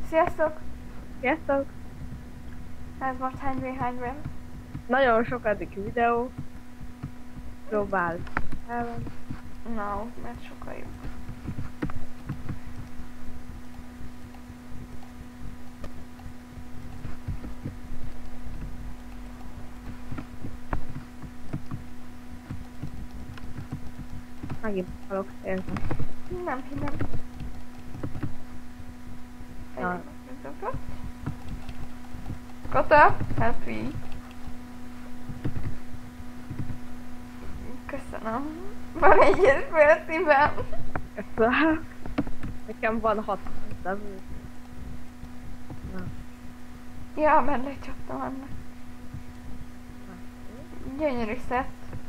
Sziasztok! Sziasztok! Ez most hány Nagyon sokadik videó. Próbál. No, mert sokkal jobb. Megint halok érzem. Nem hinnem. Na. Kata, happy. Köszönöm. Van egy félszívem. Köszönöm. Nekem van 6 levő. Na. Ja, mert lecsaptam annak. Gyönyörű szett.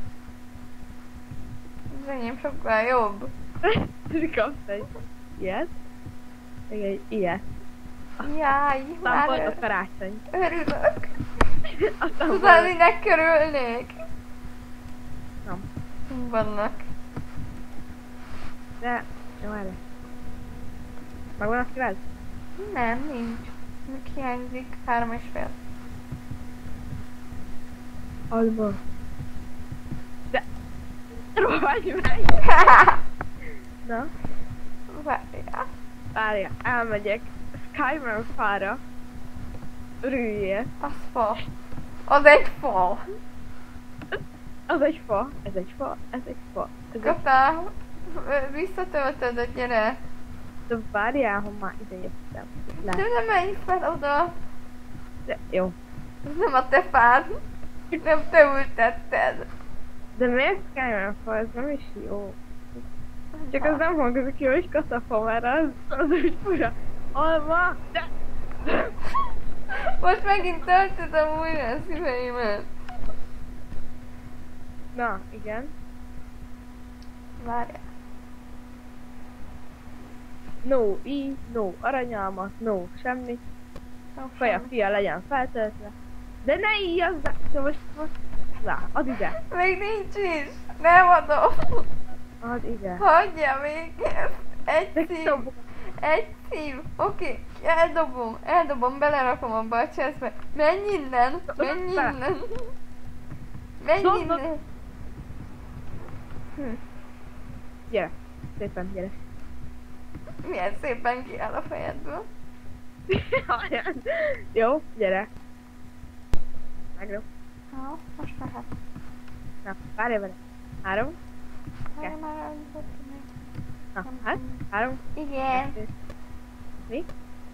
Az enyém sokkal jobb. Kapsz egy ilyet. Meg egy ilyet. Jaj, Aztán már volt a karácsony. örülök. Aztán Tudod, volt... minek körülnék? Nem. Vannak. De... Jó, erre. Megvan a szíved? Nem, nincs. Még hiányzik 3,5. Alma. De... Rohagy meg! Na? Várjál. Várja, elmegyek Skyrim fára. Örüljél. Az fa. Az egy fa. Az egy fa, ez egy fa, ez egy fa. Ez egy... Kata, visszatöltöd a gyere. De várjál, ha már ide jöttem. De nem menj fel oda. De, jó. Ez nem a te fád. Nem te ültetted. De miért Skyrim fa? Ez nem is jó. Csak az nem hangzik jó, hogy katafa, mert az úgy fura. Alma! De! Most megint töltöttem újra a szíveimet. Na, igen. Várjál. No, no, aranyalma, no, semmi. Kaja, fia legyen feltöltve. De ne íjazzál! De most... Na, add ide. Még nincs is. Nem adom. Add ide. Hagyja még ezt. Egy De szív. kidobom. Egy szív. Oké. Eldobom, belerakom abba a chestbe. Menj innen. Menj innen. Menj Dobd. innen. Gyere. Szépen, gyere. Milyen szépen kiáll a fejedből. Jó, gyere. Megrop. Ha, most mehet. Na, várj vele. 3. Várj már elindult még. Na, hát. 3. Igen. Mi?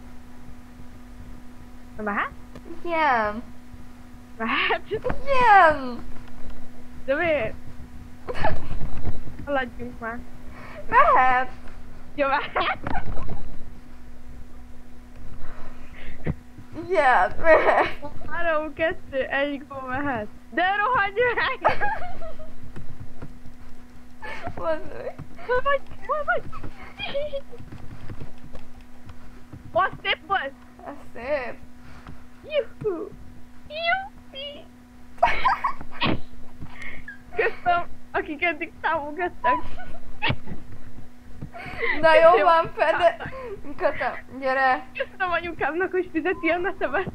Na, mehet? Igen. Mehet? Igen. De miért? Haladjunk már. Mehet. Jó, mehet? Igen, mehet. 3, 2, 1, go, mehet. De rohagy meg! Mondd meg. Hol vagy? Hol vagy? Az szép volt! Ez szép. Juhu! Jupi! Köszönöm, akik eddig támogattak. Na jó van, Fede. Kata, gyere. Köszönöm anyukámnak, hogy fizeti a netemet.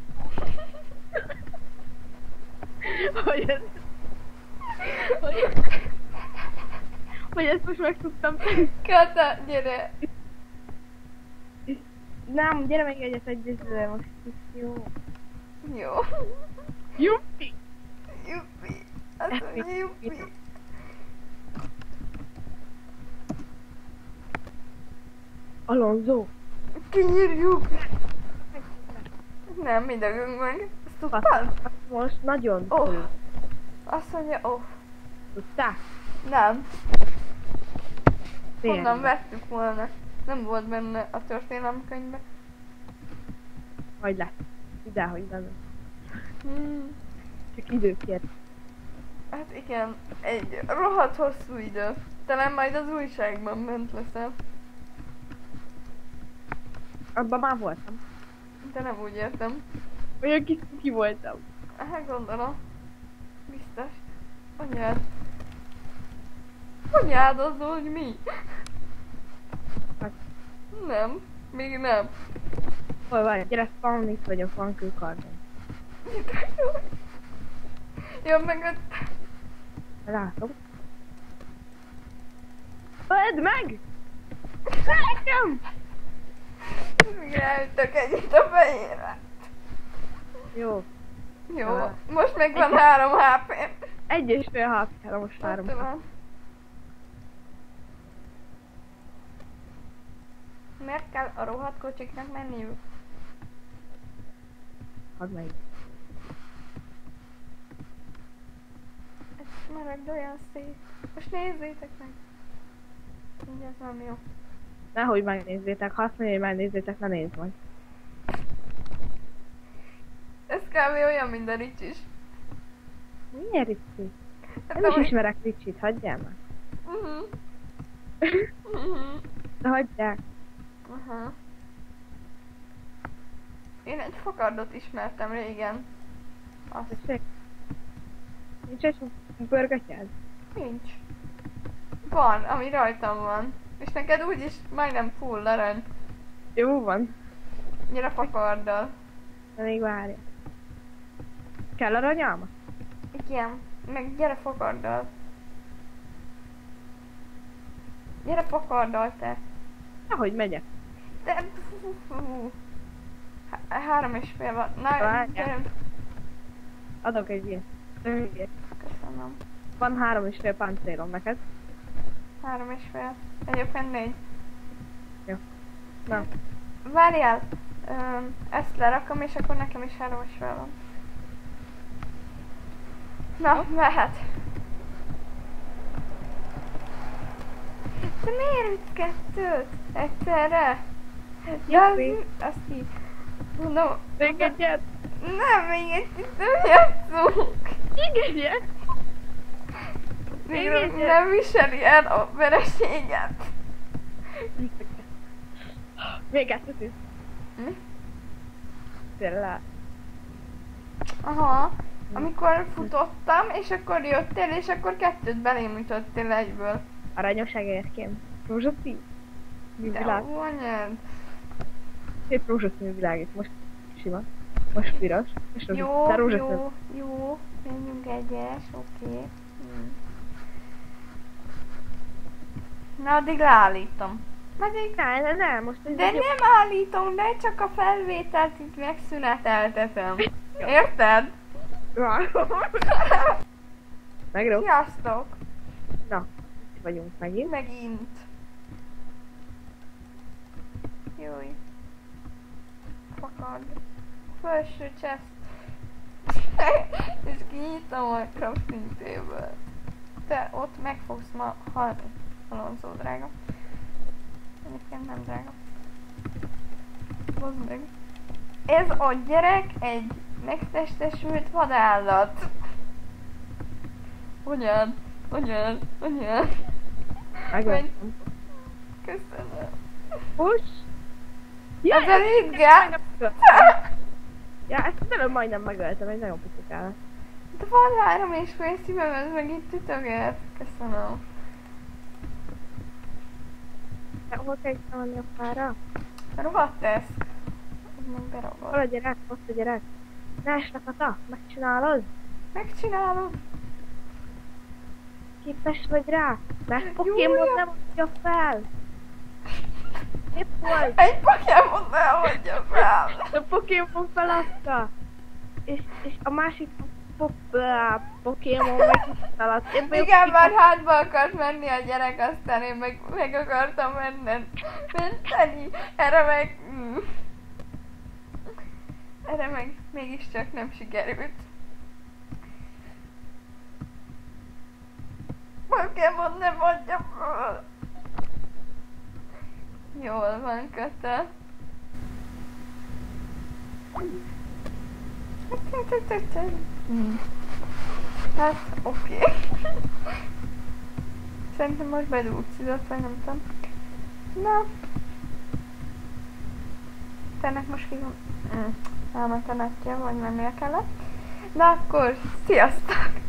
Hogy ez... Hogy ezt most meg tudtam tenni. Kata, gyere. Nem, gyere meg egyet egyezőre most is, jó. Jó. Juppi! Juppi. Azt mondja, juppi. Alonso! Kiírjuk. Nem, mindegünk meg. Ezt tudtad? Most nagyon Oh. Azt mondja, oh. Tudtál? Nem. Miért? Honnan vettük volna? Nem volt benne a történelemkönyvben. Hogy lesz. Ide, hogy benne. Csak időkért. Hát igen, egy rohadt hosszú idő. Talán majd az újságban bent leszel. Abban már voltam. De nem úgy értem. Olyan kis ki voltam. Hát gondolom. Biztos. Anyád. Anyád az, hogy mi? Hát. Nem. Még nem. Hol vagy? Gyere, spawn, itt vagyok, van kőkardon. Jó, mögött. Látom. Öld meg! Nekem! Ráütök egyet a fejére. Jó. Jó, most még van 3 HP-m. 1,5 HP-ra, most 3 HP. Miért kell a rohadt kocsiknak menniük? Hadd meg. Ez marad olyan szép. Most nézzétek meg. Így ez nem jó. Nehogy megnézzétek, ha azt mondja, hogy megnézzétek, ne nézd meg. Ez kb. Olyan, mint a Ricsis. Milyen Ricsi? Hát Nem is ismerek Ricsit, hagyjál már. De hagyják. Aha. Én egy fakardot ismertem régen. Azt Tessék? Nincs egy bőrgatyád? nincs. Van, ami rajtam van. És neked úgyis majdnem full arany. Jó van. Gyere fakarddal. De még várja. Kell aranyalma? Igen, meg gyere fakarddal. Gyere fakarddal te. Ahogy megyek. De... 3,5 van. Na, Várjál. gyere. Adok egy ilyet. Köszönöm. Van 3,5 páncélom neked. 3,5. Egyébként 4. Jó. Na. Várjál! Ezt lerakom, és akkor nekem is 3,5 van. Na, mehet! De miért vitt kettőt? Egyszerre? Ja, azt így. Mondom, Még egyet? nem, még egy kicsit játszunk! Még egyet? Még nem viseli el a vereséget. Még kettőt is. Mi? Tényleg. Aha. Amikor futottam, és akkor jöttél, és akkor kettőt belém ütöttél egyből. Aranyos egérként. Rózsaszín? Mi De világ? anyád. Szép rózsaszínű világ itt. Most sima. Most piros. És Jó, de rózsaszín. jó. Menjünk egyes, oké. Na, addig leállítom. Addig... Ne, most ez De nem állítom, de csak a felvételt itt megszüneteltetem. Érted? Megró. Sziasztok! Na, itt vagyunk megint. Megint. Júj. Fakad. Felső chest. És kinyitom a crafting table. Te ott meg fogsz ma halni. Alonso drága. Egyébként nem drága. Bozd meg. Ez a gyerek egy megtestesült vadállat. Hogyan? Megvettem. Köszönöm. Push! Ez a ritgát! Ja, ezt az előbb majdnem megöltem, egy nagyon picit állat. De van 3,5 szívem, ez meg itt ütöget. Köszönöm. De hol kell szállni a fára? Rohadt tesz. Ez meg Hol beragad. a gyerek? Ott a gyerek. Ne esnek a ta, megcsinálod? Megcsinálom. Képes vagy rá? Mert Jó, Pokémon jó. nem adja fel. Épp volt. Egy Pokémon ne hagyja fel. A Pokémon feladta. És a másik Pokémon megszaladt. Igen, már hátba akart menni a gyerek, aztán én meg akartam menteni. Erre meg mégiscsak nem sikerült. Pokémon nem adja föl. Jól van, köte. Hát, oké. Szerintem most bedúcizott, vagy nem tudom. Na. Te ennek most elment a netje, vagy mennie kellett. Na akkor, sziasztok!